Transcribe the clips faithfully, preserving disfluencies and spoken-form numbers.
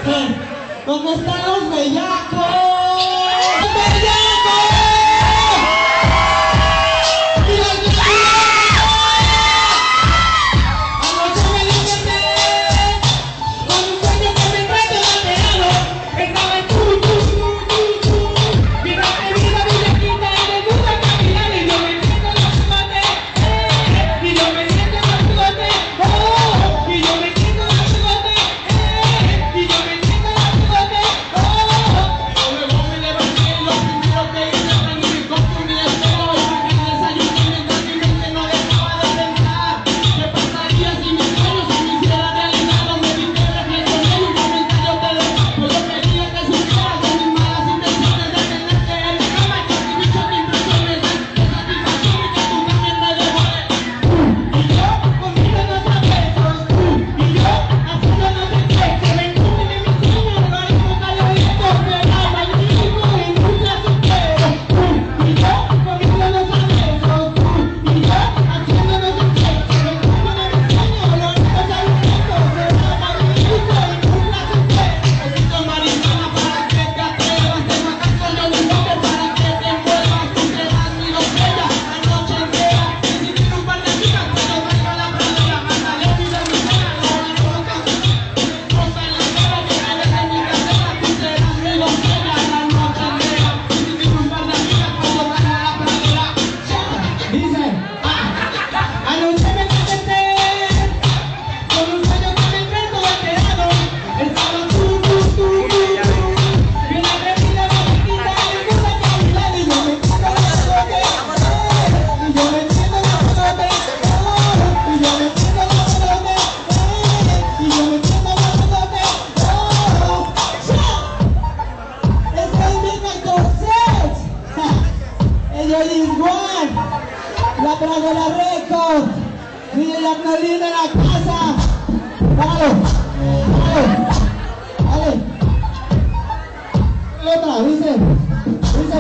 ¿Dónde están los bellacos? ¡Bellacos! ¡Mira el bellaco! Anoche me desperté con un sueño que me encuentro alterado. Estaba en tu, tu, tu, tu, tu. Mira mi vida, mi lequita y de duda caminar. Y yo me siento en los bigotes, eh. Y yo me siento en los bigotes, oh. Y yo me siento en los bigotes, eh. Y yo me siento en los bigotes, oh. Luego me levanté y los primeros que hice fue en mi coche un deseo. Y saqué el desayuno mientras mi mente no dejaba de pensar. ¿Qué pasaría si mis sueños se me hicieran realidad? Donde vi que reflexioné y un comentario te dejó. Pues yo quería que supieras de mis malas intenciones de tenerte en mi cama y que así dicho te impresiones de satisfacción y que tú también me devuelves. Y yo conmigo no sabes, tú y yo haciéndonos de que se ven tú en mi sueño, lo haremos calladito, será magnífico y nunca supero. Tú y yo conmigo no sabes, tú y yo haciéndonos de que se ven tú en mi sueño, lo haremos calladito, será magnífico y nunca supero. Besito marihuana para que te atrevas, te matas con yo mi nombre para que te envuelvas, tú serás mi doncella la noche entera. Y si tienes un par de amigas, pues yo traigo la pradera, mándale vida a mi cena, lo haremos cantar. Rosa en la cara, que eres de mi cartera, tú serás mi doncella la noche entera. Y si tienes un par de amigas, pues yo traigo la pradera. Dice, ah, anoche me desperté con un sueño que me encuentro alterado. Estaba tú, tú, tú, tú, tú. Bien atrevida, bonita, de duda calidad. Y yo me siento en los bigotes, eh. Y yo me siento en los bigotes, oh. Y yo me siento en los bigotes, eh. Y yo me siento en los bigotes, oh. Este es mi Corset. Ellos igual. La Pradera Record. Mire la Carolina en la casa. Dale. Dale. Dale. Otra, dice. Dice.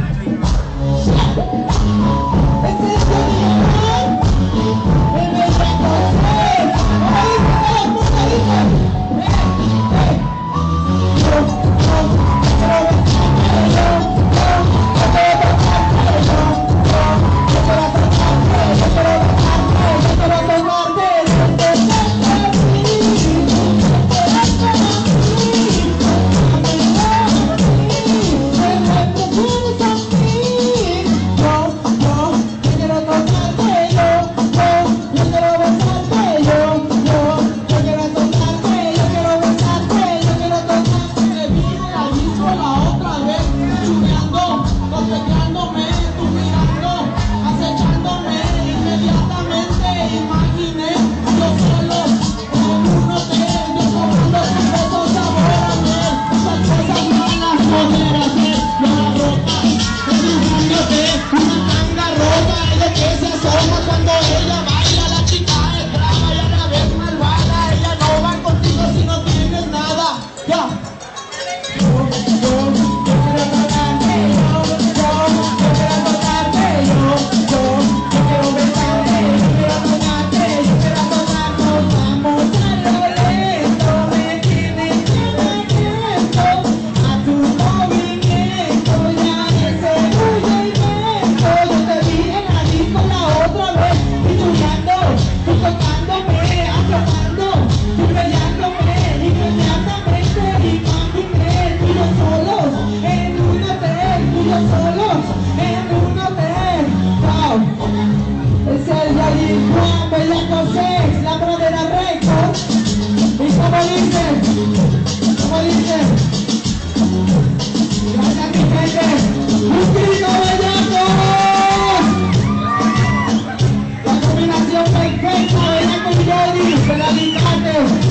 Este es igual. El Bella Corset. Ahí está la puta, dice. Eh, eh. Yo, yo, yo quiero besarte, yo, yo, yo quiero tocarte, yo, yo, yo quiero tocarte, yo quiero besarte, yo quiero tocarte, yo te siento a ti, yo te siento a ti, amigo a ti, me representa a ti, yo, yo, yo quiero tocarte, yo, yo, yo quiero besarte, yo, yo, yo quiero tocarte, yo quiero besarte, yo quiero tocarte. Me vi en la disco la otra vez, chuleando, coqueteándome, tú mirando, acechándome, inmediatamente imaginé yo solo en un hotel, yo tomando sus besos sabor a miel, esas cosas malas poder hacer, yo la ropa, dibujándote una tanga rota, de que se asoma cuando ella baila, la chica es brava y a la vez malvada, ella no va contigo si no tienes nada, ya. Yo, yo, yo quiero tocarte, yo, yo, yo quiero tocarte, yo, yo, yo quiero besarte, yo quiero tocarte, yo quiero tocarte, vamos a lo lento, me tienes lento, a tu movimiento, ya ese huye el viento, yo te vi en la disco la otra vez, y chuleando, tú tocándome, azotando, tú bellándome, inmediatamente imaginé tú y yo solos en un hotel, tú y yo solos en un hotel. Wow, es el Yair Juan Bella Corset, la Pradera Record. Y como dice, como dice, gracias mi gente, un grito bellacos. La combinación perfecta, Bellaco y Yodi, se la dedicaste.